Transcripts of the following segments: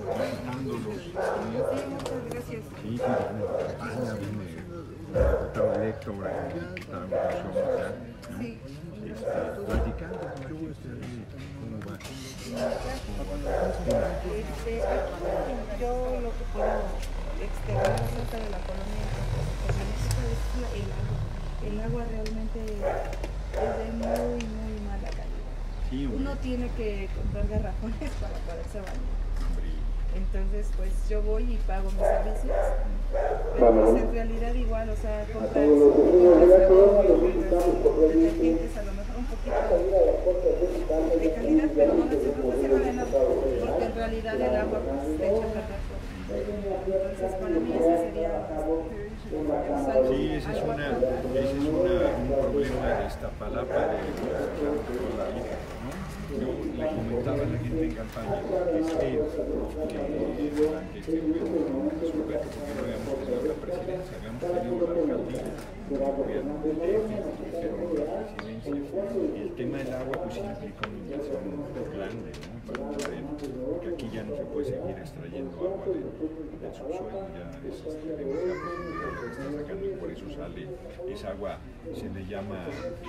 comentándolos. Sí, muchas gracias. Sí, ya viene el diputado electo, ahora el diputado acá, ¿no? Sí. Platicando con yo, ¿cómo va? Yo lo que puedo externar acerca de la colonia es el agua. El agua realmente es de muy mala calidad. Sí, uno tiene que comprar garrafones para poderse bañar. Entonces, pues yo voy y pago mis servicios, pero pues en realidad igual, o sea, compras detergentes, a lo mejor un poquito de calidad, pero no se vale nada, porque en realidad el agua pues te echa a perder todo. Entonces, para mí ese sería sí, ese es un problema de Iztapalapa de toda la vida, ¿no? Yo le comentaba a la gente en campaña que durante este gobierno resolver que porque no habíamos tenido la presidencia, habíamos tenido la alcaldía, el gobierno del DF, pero no la presidencia. Y el tema del agua pues implica una inversión grande, ¿no? Para poder, porque aquí ya no se puede seguir extrayendo agua del subsuelo, ya es demasiado profundidad lo que está sacando y por eso sale esa agua, se le llama,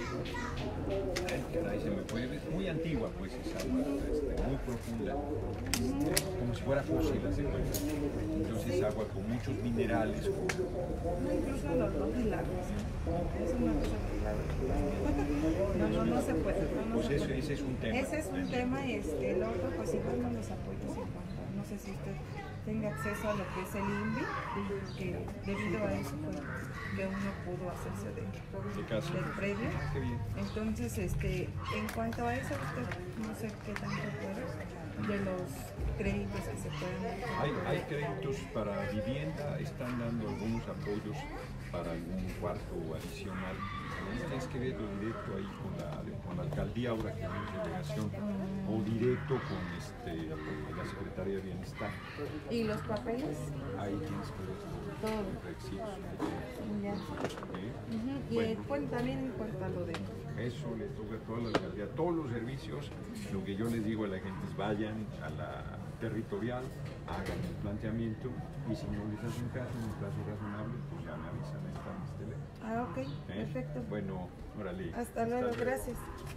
caray, se me puede ver, muy antigua pues esa agua, muy profunda, como si fuera fósil, hace cuenta. Entonces agua con muchos minerales. Incluso los dos milagros. Es una cosa que no se puede. Pues ese es un tema. Ese es un tema y el otro pues igual con los apoyos en cuanto, no sé si usted tenga acceso a lo que es el INVI, que debido a eso fue que uno pudo hacerse del predio. Entonces, en cuanto a eso, usted no sé qué tanto puede de los créditos que se pueden dar. Hay créditos para vivienda, están dando algunos apoyos para algún cuarto adicional. Tienes que verlo directo ahí con la alcaldía, ahora que hay delegación, o directo con la Secretaría de Bienestar. ¿Y los papeles? Ahí tienes que ver todo. Ya. Y bueno, también en cuanto a lo de eso le toca a toda la alcaldía, todos los servicios. Lo que yo les digo a la gente es vayan a la territorial, hagan el planteamiento y si no les hacen caso en un plazo razonable, pues ya me avisan, está en este teléfono. Ah, ok, perfecto. Bueno, órale. Hasta luego, gracias.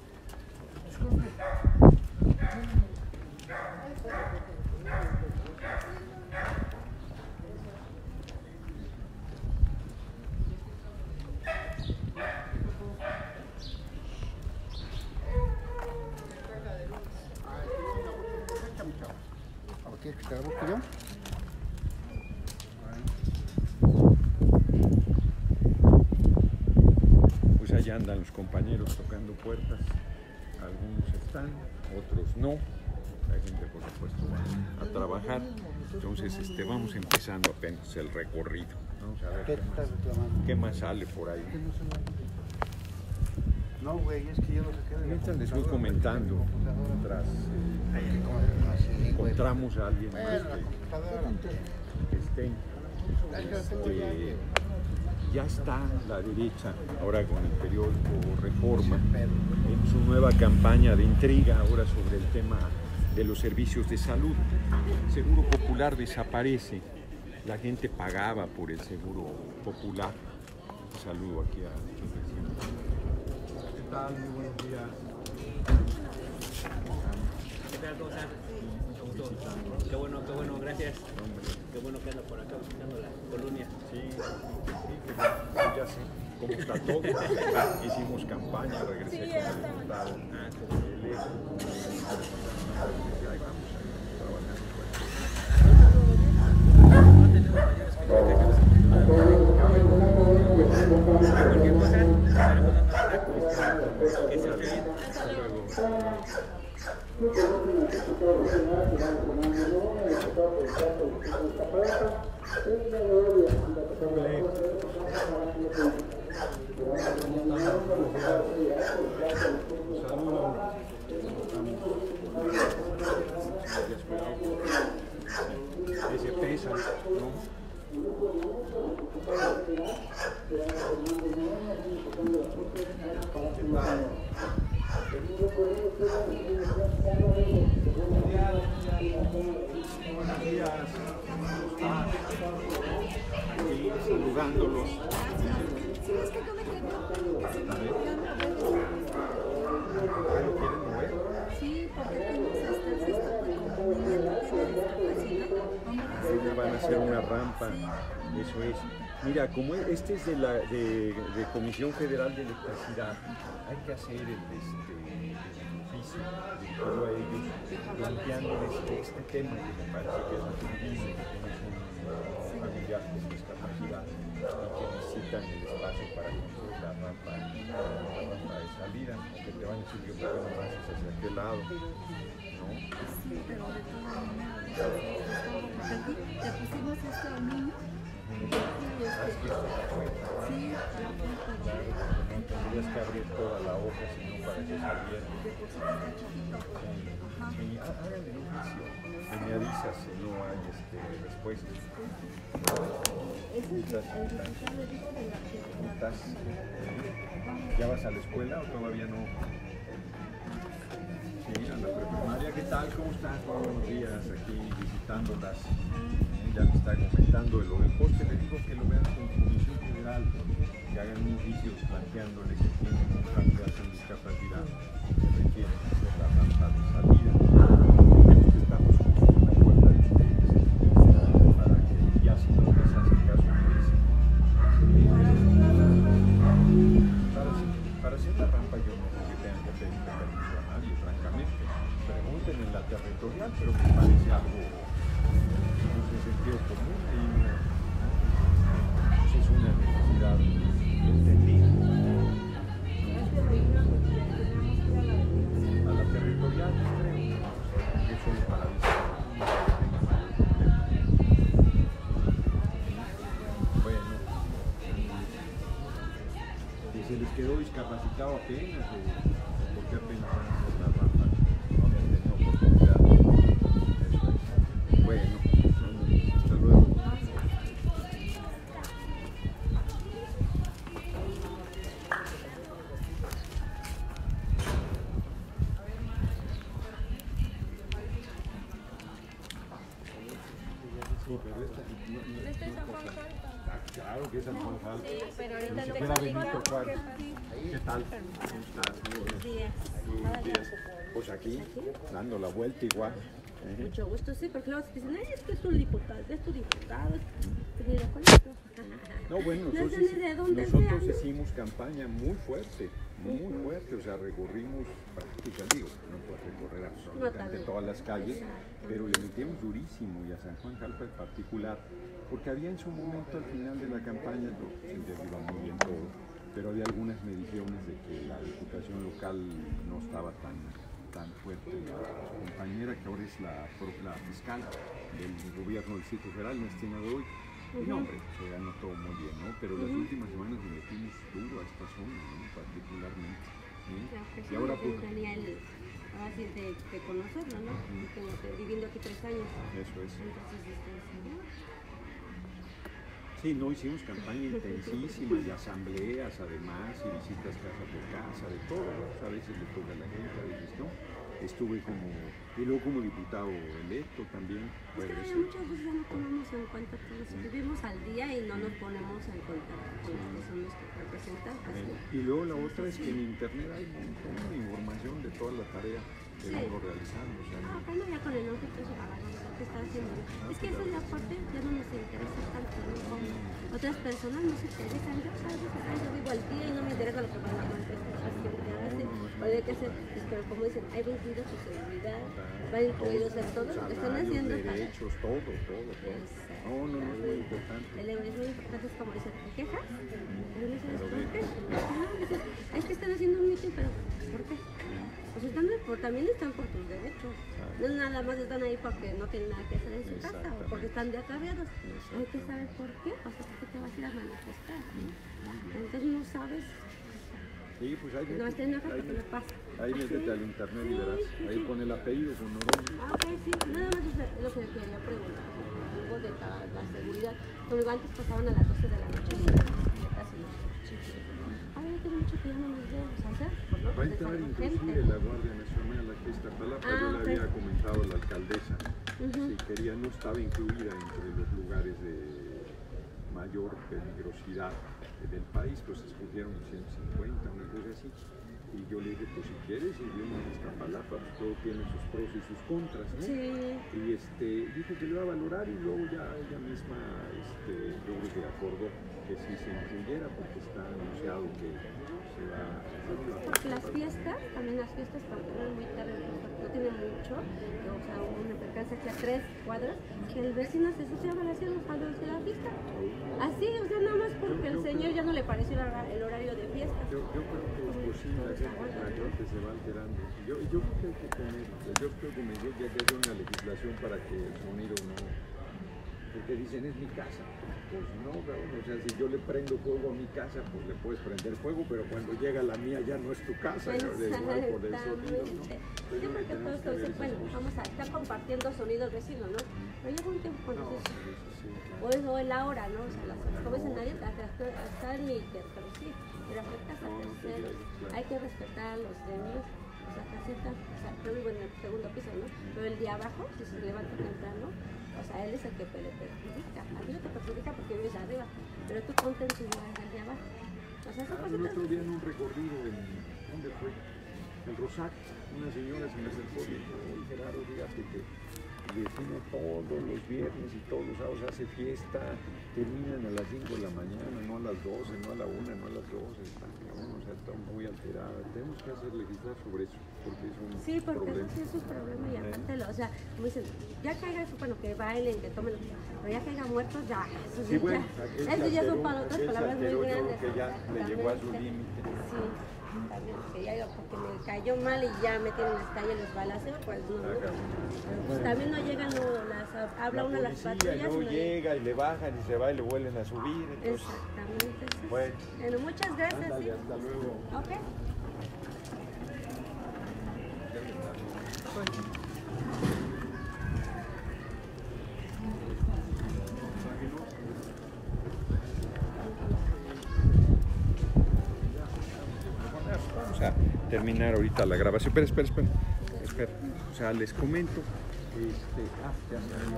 ¿Quieres que te la busque yo? Pues allá andan los compañeros tocando puertas, algunos están, otros no, la gente por supuesto va a trabajar, entonces vamos empezando apenas el recorrido, vamos a ver qué más sale por ahí. No, güey, es que yo lo saqué de mientras les voy comentando, mientras encontramos a alguien más que estén. Ya está la derecha, ahora con el periódico Reforma, en su nueva campaña de intriga, ahora sobre el tema de los servicios de salud. El Seguro Popular desaparece, la gente pagaba por el Seguro Popular. Un saludo aquí a nuestros vecinos. ¿Qué tal? Muy buenos días. ¿Qué tal? ¿Cómo están? Mucho gusto. Qué bueno, gracias. Qué bueno que ando por acá visitando la colonia. Sí, ya sé cómo está todo. Hicimos campaña, regresé con el diputado electo. Ahí vamos trabajando. No tenemos mayores calificaciones. Cualquier cosa, estaremos dando contacto. Que se vea bien. Hasta luego. Ese pesa, ¿no? días. ¿Cómo están? Aquí saludándolos. Sí, es que yo me quedo que se me olvidan mover ¿Lo quieren mover? Sí, porque tenemos este cesto como mi nieta tiene discapacidad. Ahí van a hacer una rampa. Eso es. Mira, como este es de Comisión Federal de Electricidad, hay que hacer el oficio dirigido a ellos, planteándoles este tema que me parece que es muy que tienes un familiar con discapacidad y que necesitan el espacio para construir la rampa de salida, que te van a decir que por qué no lo haces hacia aquel lado, ¿no? Sí, pero de todas maneras, porque aquí le pusimos esto al niño. Sí, tendrías que abrir toda la hoja, sino para que saliera. Sí, háganle un oficio. Me avisas si no hay respuesta. ¿Ya vas a la escuela o todavía no? Sí, a la preprimaria. ¿Qué tal? ¿Cómo estás? Buenos días, aquí visitándolas. Ya me está comentando de lo del poste. Le digo que lo vean con Comisión Federal, que hagan un oficio planteándole que tienen un familiar con discapacidad que requieren hacer la rampa de salida. Estamos justo en la puerta de ustedes para que ya si no les hacen caso para hacer la rampa yo no creo que tengan que pedir permiso a nadie, francamente. Pregunten en la territorial, pero me parece algo de sentido común y es una necesidad entendida. A la territorial, creo, que es solo para visitar. Bueno, y se les quedó discapacitado apenas, o porque apenas van a hacer la rampa, no habían tenido oportunidad. Eso es. Bueno, hasta luego. Sí, pero esta claro que esa no falta. pero ahorita Ni siquiera Benito Juárez. ¿Qué tal? ¿Cómo estás? Buenos días. Buenos días. Pues aquí, dando la vuelta igual. Mucho gusto, sí, porque luego dicen, ay, es que es tu diputado, Pero ¿cuál es tu? No, bueno, No sé ni de dónde nosotros sea, ¿no? hicimos campaña muy fuerte, o sea, recorrimos prácticamente, digo, no puedes recorrer absolutamente todas las calles, pero le metimos durísimo y a San Juan Jalpa en particular, porque había en su momento al final de la campaña, iba muy bien todo, pero había algunas mediciones de que la diputación local no estaba tan fuerte. Su compañera, que ahora es la fiscal del gobierno del Distrito Federal, no estima de hoy. Y no, hombre, se ganó todo muy bien, ¿no? Pero las últimas semanas le metimos duro a esta zona, ¿no? Particularmente. Y ahora pues... tenía así de conocerlo, ¿no? Tengo viviendo aquí 3 años. Eso es. Entonces, sí, no, hicimos campaña intensísima y asambleas además y visitas casa por casa, de todo, ¿no? A veces le toca a la gente, a veces no. Estuve y luego como diputado electo también. Es que muchas veces no tomamos en cuenta todo eso. Vivimos al día y no nos ponemos en contacto con los que son nuestros representantes. Y luego la otra es que en internet hay un montón de información de toda la tarea que vengo realizando. O sea, bueno, ya con el nombre que está haciendo. Es que esa es la parte que no nos interesa tanto, ¿no? Como otras personas no se interesan. Yo vivo al día y no me interesa lo que van a manifestación que hace. O de que hacer, pero como dicen, hay incluido su seguridad, va incluido todo lo que están haciendo. Derechos, todo. No, es muy importante. Es muy importante, es como dicen, ¿te quejas? ¿Por qué? Es que están haciendo un mitin, pero ¿por qué? Pues también están por tus derechos. No nada más están ahí porque no tienen nada que hacer en su casa o porque están de acarreados. Hay que saber por qué, o sea, ¿por qué te vas a ir a manifestar? Entonces no sabes. Sí, pues ahí No, estoy enojada porque me pasa. Ahí métete al internet y verás. Ahí pone el apellido con Noroña. Ok, sí, nada más es lo que quería preguntar. Algo de la seguridad. Como antes pasaban a las 12 de la noche y casi no. A ver, tengo mucho que ya no nos vemos, ¿sabes? ¿no? Va a Porque entrar está con inclusive gente. la Guardia Nacional aquí a Iztapalapa. Yo le ok. había comentado a la alcaldesa si quería, no estaba incluida entre los lugares de mayor peligrosidad del país, pues escogieron 150, una cosa así. Y yo le dije, pues si quieres, y yo en Iztapalapa, pues todo tiene sus pros y sus contras, ¿no? Sí. Y dijo que lo iba a valorar y luego ya ella misma, yo creo que acordó que sí se incluyera porque está anunciado que se va a... Porque las fiestas, también las fiestas cuando terminan muy tarde, no tienen mucho, o sea, una percance aquí a 3 cuadras, que el vecino se ensucia para hacer los palos de la fiesta. Así, o sea, nada más porque el señor ya no le pareció el horario de fiesta. Yo creo que pues sí, la gente se va alterando. Yo creo que hay que tener, yo creo que me dio que hacer una legislación para que el sonido no... Porque dicen, es mi casa. Pues no, cabrón, o sea, si yo le prendo fuego a mi casa, pues le puedes prender fuego, pero cuando llega la mía ya no es tu casa, ¿no? De igual por el sonido, ¿no? Yo creo que todos dicen, bueno, vamos a estar compartiendo sonido el vecino, ¿no? Pero llega un tiempo cuando o es la hora, ¿no? O sea, las jóvenes en nadie está en mi pero sí, pero afecta a terceros. Hay que respetar a los demás. O sea, caseta, o sea, yo vivo en el segundo piso, ¿no? Pero el de abajo, si se levanta temprano, o sea, él es el que le perjudica. A mí no te perjudica porque vives arriba, pero tú ponte en tu lugar del de abajo. O sea, son el otro día en un recorrido ¿dónde fue? En Rosac, una señora se me acercó y dijo, Gerardo, fíjate que el vecino todos los viernes y todos los sábados hace fiesta, terminan a las 5 de la mañana, no a las 12, no a la 1, no a las 12, o sea, está muy alterada. Tenemos que hacer legislar sobre eso, porque es un problema. Sí, es un problema y aparte, o sea, como dicen, ya caiga eso, bueno, que bailen, que tomen, pero ya caiga muertos, ya, eso Sí, bueno, eso ya son para otras palabras muy grandes. Que ya le llegó a su límite. Sí. También, que ya porque me cayó mal y ya me tienen hasta ahí los balaceos, pues no. Pero pues también no llegan, habla una de las patrullas. No llega y le bajan y se va y le vuelven a subir. Entonces, exactamente. Bueno, muchas gracias. Ándale, ¿sí? hasta luego. Ok. vamos a terminar ahorita la grabación. Espera. O sea, les comento. Ya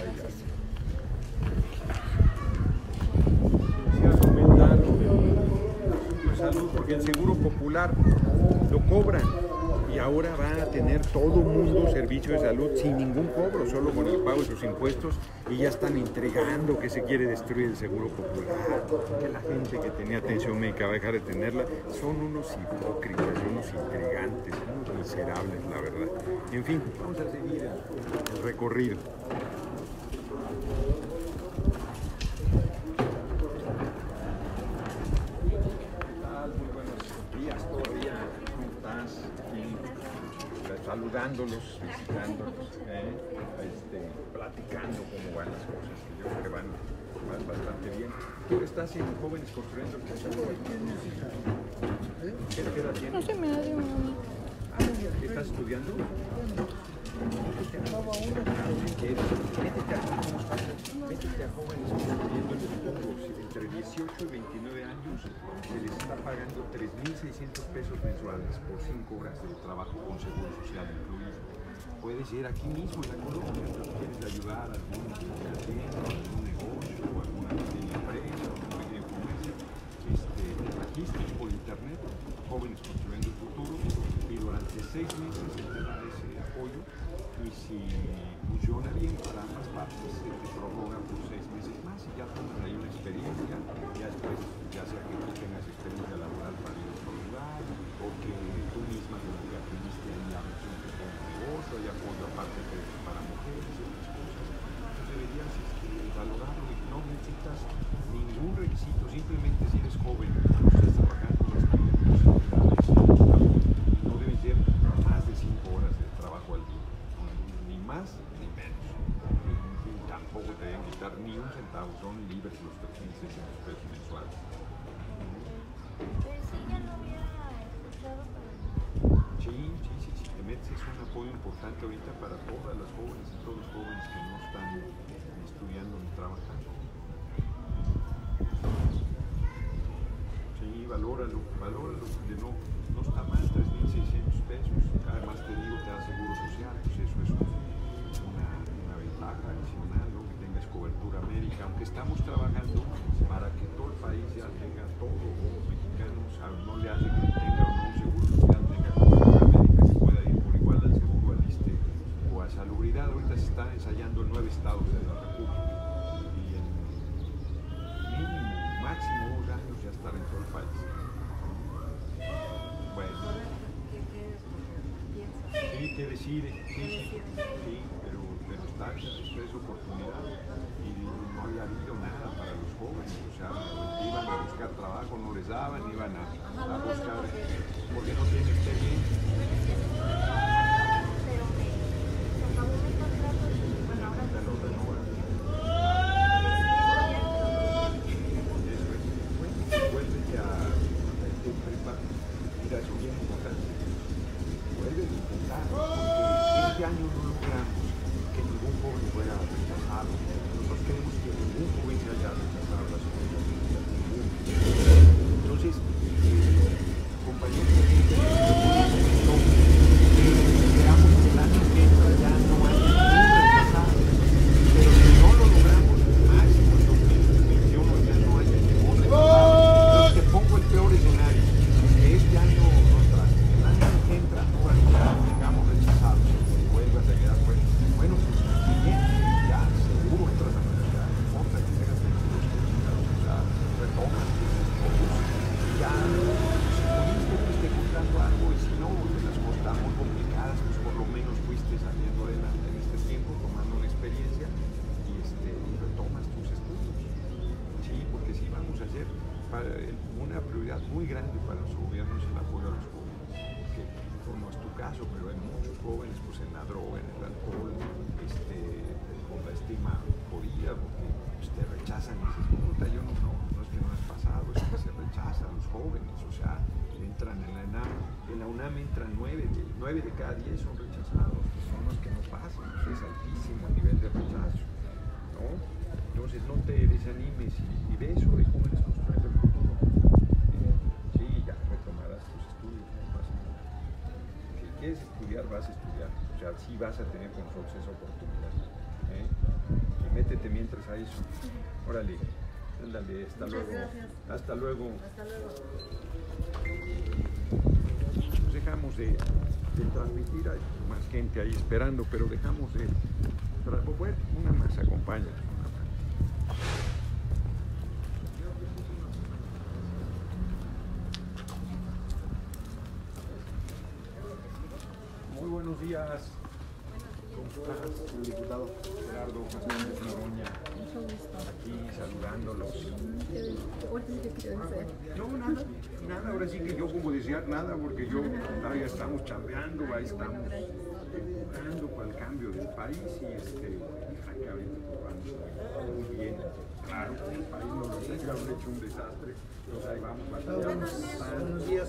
se aumentar de salud porque el Seguro Popular lo cobran y ahora va a tener todo mundo servicio de salud sin ningún cobro, solo con el pago de sus impuestos, y ya están entregando que se quiere destruir el Seguro Popular, que la gente que tenía atención médica va a dejar de tenerla. Son unos hipócritas, unos intrigantes, unos miserables, la verdad. En fin, vamos a seguir el recorrido. Saludándolos, visitándolos, platicando cómo van las cosas, que yo creo que van bastante bien. ¿Tú estás en Jóvenes Construyendo el Futuro? ¿Qué edad tienes? No sé, me da de un... ¿Qué estás estudiando? Métete a Jóvenes Construyendo el Futuro. Entre 18 y 29 años se les está pagando 3.600 pesos mensuales por 5 horas de trabajo con seguro social incluido. Puedes ir aquí mismo en la colonia, si quieres ayudar a algún tienda, algún negocio, o alguna pequeña empresa, o algún pequeño comercio. Registros por internet, Jóvenes Construyendo el Futuro, y durante 6 meses se te da ese apoyo, y si funciona bien para ambas partes, se te prorroga por 6 meses más y ya tomas ahí una experiencia, ya después, ya sea que tú tengas experiencia laboral para ir a otro lugar, o que tú misma te digas que viste ahí la versión que con un negocio, hay apoyo aparte para mujeres y otras cosas. Entonces deberías valorarlo y no necesitas ningún requisito, simplemente si eres joven, estás trabajando en las no deben ser más de 5 horas de trabajo al día, ni más ni menos. Y tampoco te deben quitar ni un centavo, son libres los 3.600 pesos mensuales. Sí, te metes, es un apoyo importante ahorita para todas las jóvenes y todos los jóvenes que no están estudiando ni trabajando. Sí, valóralo, que no está mal 3.000 1,600 pesos. Además te digo, te da seguro social, pues eso es una ventaja adicional, ¿no? Que tengas cobertura médica, aunque estamos trabajando para que todo el país ya tenga todo, los mexicanos, no le hace que tenga o no un seguro social, tenga cobertura médica, que pueda ir por igual al seguro, al ISSSTE o a Salubridad. Ahorita se están ensayando en 9 estados de la República y en mínimo, máximo 2 años ya estar en todo el país. Bueno. Sí, que decide, sí, pero está, esto es oportunidad y no había habido nada para los jóvenes, o sea, iban a buscar trabajo, no les daban, iban a buscar, porque no tienen experiencia. Este año no logramos que ningún joven fuera rechazado. Nosotros queremos que ningún joven se haya rechazado las oportunidades. Entonces, compañeros, esperamos que el año que entra ya no haya ningún rechazado. Pero si no lo logramos, máximo en 2021 ya no haya ningún rechazado. Entonces te pongo el peor escenario. Que este año no trae. El año que entra no ya tengamos rechazados. Vuelvas a quedar fuera. Bueno, pues bien, ya seguro entras a la universidad, no importa que tengas o sea, retomas, ya pudiste, fuiste contando algo y si no, las cosas están muy complicadas, pues por lo menos fuiste saliendo adelante en este tiempo, tomando una experiencia y retomas tus estudios. Sí, porque sí vamos a hacer una prioridad muy grande para su gobierno es el apoyo a los jóvenes. No es tu caso, pero hay muchos jóvenes pues en la droga, en el alcohol, con la estima jodida, porque pues, te rechazan y dices, puta, yo no es que no has pasado, es que se rechazan los jóvenes, o sea, entran en la UNAM entran 9 de cada 10 son rechazados, son los que no pasan, es altísimo el nivel de rechazo, ¿no? Entonces no te desanimes y de eso de jóvenes construyendo el futuro. Sí, ya retomarás tus estudios, no pasa nada. Si quieres estudiar, vas a estudiar. O sea, sí vas a tener con nosotros esa oportunidad. Y métete mientras a eso. Órale, ándale, hasta luego. Hasta luego. Hasta luego. Pues dejamos de transmitir, hay más gente ahí esperando, pero dejamos de... Bueno, una más, acompaña. Muy buenos días. ¿Cómo estás, diputado Gerardo Fernández Noroña? Aquí saludándolos. No, nada, ahora sí que yo como decía nada, porque yo todavía estamos chambeando, ahí estamos jugando para el cambio del país y que ahorita vamos muy bien. Claro, el país nos lo han hecho un desastre, entonces ahí vamos batallando. Buenos días.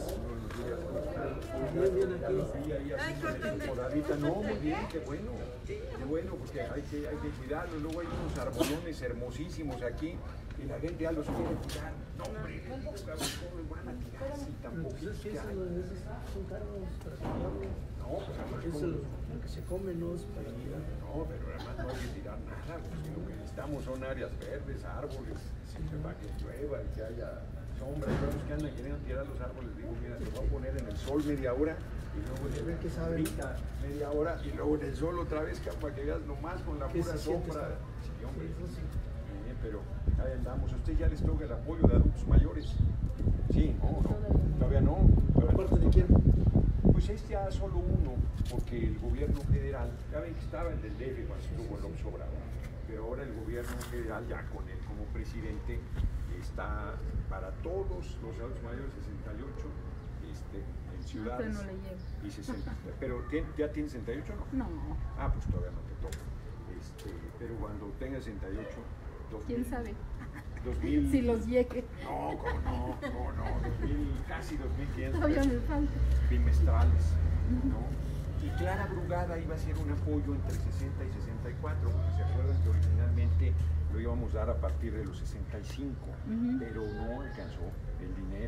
Bien aquí. Podadita, no, muy bien, qué bueno, porque hay que cuidarlo. Luego hay unos arbolones hermosísimos aquí y la gente ya los quiere cuidar. No, hombre, ¿cómo los van a tirar así tampoco? Pues es que esos son cargos para cuidarlo. No, pues además es lo que se come, no es para tirar. No, pero además no hay que tirar nada, porque lo que necesitamos son áreas verdes, árboles, para que llueva y que haya sombra. Y los que andan queriendo tirar los árboles, digo, mira, te voy a poner en el sol media hora y luego ahorita media hora y luego en el sol otra vez para que veas nomás con la pura sombra. Sí, hombre. Bien, pero ahí andamos. ¿A usted ya les toca el apoyo de adultos mayores? Sí, no, todavía no. ¿Por parte de quién? Pues ya solo uno, porque el gobierno federal, ya ven que estaba en el DF cuando estuvo López Obrador, pero ahora el gobierno federal, ya con él como presidente, está para todos los adultos mayores 68 en ciudades. No, pero no le llevo. Y 60. ¿Pero ya tiene 68 o no? No. Ah, pues todavía no te toca. Pero cuando tenga 68, 2000, ¿quién sabe? 2000, si los llegue. No, ¿cómo no? Casi 2500 Todavía me falta. bimestrales, ¿no? Y Clara Brugada iba a ser un apoyo entre 60 y 64, porque se acuerdan que originalmente lo íbamos a dar a partir de los 65, pero no alcanzó el dinero.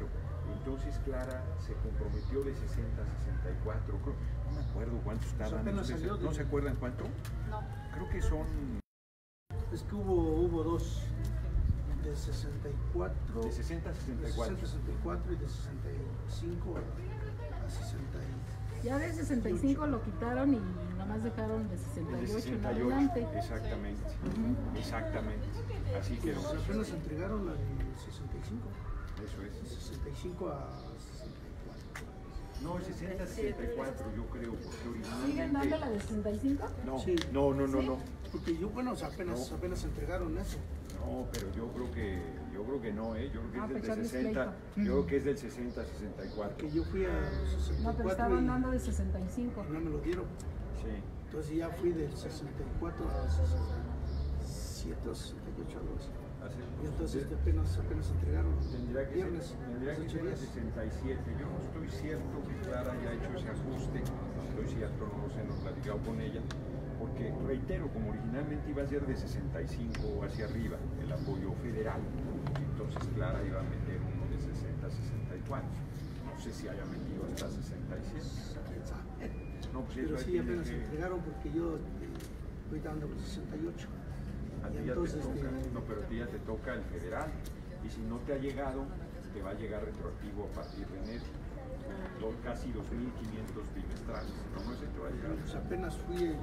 Entonces Clara se comprometió de 60 a 64, no me acuerdo cuánto estaban. ¿No se acuerdan cuánto? No. Creo que son... Es que hubo dos, de 64. De 60 a 64. De 60 a 64 y de 65 a 60. Ya de 65 lo quitaron y nomás dejaron de 68 en adelante. Exactamente, exactamente. Así quedó. Pues apenas entregaron la de 65. Eso es. De 65 a 64. No, 60 a 64 yo creo, porque originalmente... ¿Siguen dando la de 65? No, Sí. no. Porque yo, bueno, apenas entregaron eso. No, pero yo creo que no, yo creo que es del pues de 60, yo creo que es del 60 a 64. Que yo fui a 64. No, pero estaban dando de 65. y no me lo dieron. Sí. Entonces ya fui del 64 a 67 o 68 algo así. Y entonces apenas entregaron. Tendría que viernes, ser 67. Yo no estoy cierto que Clara haya hecho ese ajuste, no estoy cierto, no lo sé, no he platicado con ella, porque reitero, como originalmente iba a ser de 65 hacia arriba, el apoyo federal, entonces Clara iba a meter uno de 60 a 64. No sé si haya metido hasta 67. ¿Quién sabe? No, pues Pero eso sí, tiene apenas que... entregaron porque yo estoy dando 68. A ti Y ya entonces, te toca, no, pero a ti ya te toca el federal, y si no te ha llegado, te va a llegar retroactivo a partir de enero, casi 2.500 bimestrales, no sé, te va a llegar. Pues apenas fui el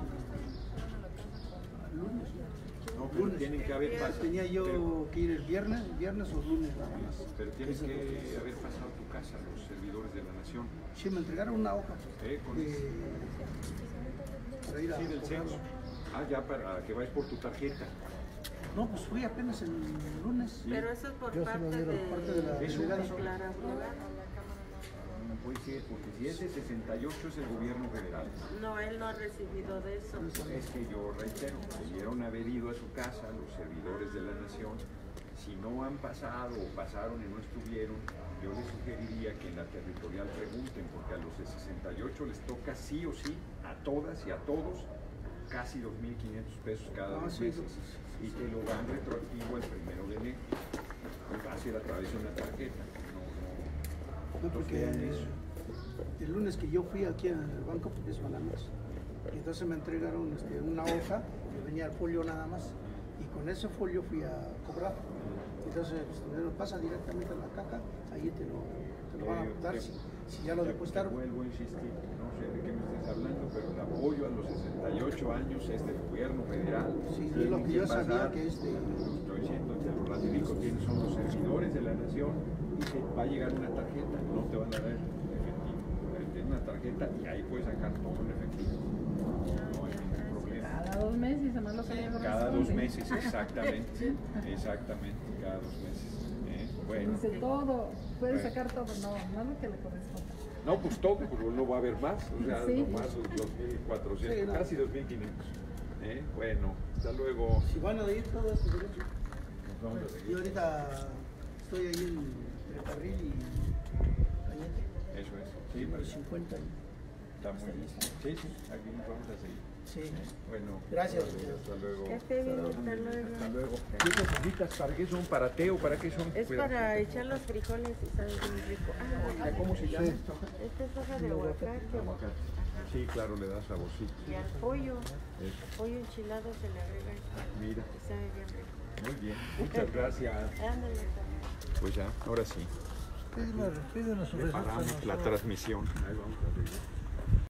lunes. No, pero Lunes. tienen que haber pasado. Tenía yo que ir el viernes o lunes nada más. Pero tienes que haber pasado tu casa, los servidores de la nación. Sí, me entregaron una hoja Con para ir a sí, del cobrarlo. censo. Ya para que vayas por tu tarjeta. No, pues fui apenas el lunes. Sí. Pero eso es por Yo se parte lo dieron, parte de la Eso. delegada. Clara Brugada. No puede ser, porque si es de 68 es el gobierno federal. No, él no ha recibido de eso. Es que yo reitero, debieron haber ido a su casa los servidores de la nación. Si no han pasado o pasaron y no estuvieron, yo les sugeriría que en la territorial pregunten, porque a los de 68 les toca sí o sí, a todas y a todos, casi 2.500 pesos cada 2 meses. Y te lo dan retroactivo el 1 de enero. Va a ser a través de una tarjeta. No, porque el lunes que yo fui aquí al banco, porque es Banamex, y entonces me entregaron una hoja que venía el folio nada más, y con ese folio fui a cobrar. Entonces, pues, pasa directamente a la caja, ahí te lo van a dar si ya lo depositaron. Vuelvo a insistir, no sé de qué me estés hablando, pero el apoyo a los 68 años es del gobierno federal. Sí, es lo que yo sabía que es de... Estoy diciendo, te lo ratifico, quiénes son los servidores de la nación, y te va a llegar una tarjeta, no te van a dar efectivo. Tienes una tarjeta y ahí puedes sacar todo en efectivo. No hay ningún problema. Cada 2 meses, además lo que le corresponde. Cada 2 meses, exactamente. Exactamente, cada 2 meses. Bueno. Dice todo, puede sacar todo, no lo que le corresponde. No, pues todo, porque no va a haber más, o sea, Sí. nomás los 2.400, Sí, no. casi 2.500. Bueno, hasta luego. Si van a ir todo este derecho. Nos vamos a seguir. Y ahorita estoy ahí entre Carril y Cañete. Eso es. Sí, Número pues, 50. está muy bien. Sí, aquí nos vamos a seguir. Sí. Bueno, Gracias. hasta luego. Que esté bien, hasta luego. Hasta luego. ¿Qué necesitas? ¿Para qué son? ¿Para té o para qué son? Es Cuidado. para echar los frijoles y sabe bien rico. ¿Cómo se llama esto? Esta es hoja de aguacate. Aguacate. Sí, claro, le da saborcito. Y al pollo, Eso. pollo enchilado se le agrega esto. Mira, Y sabe bien rico. muy bien. Muchas gracias. Ándale. Pues ya, ahora sí. Pídenos su Paramos la transmisión. Ahí vamos a seguir.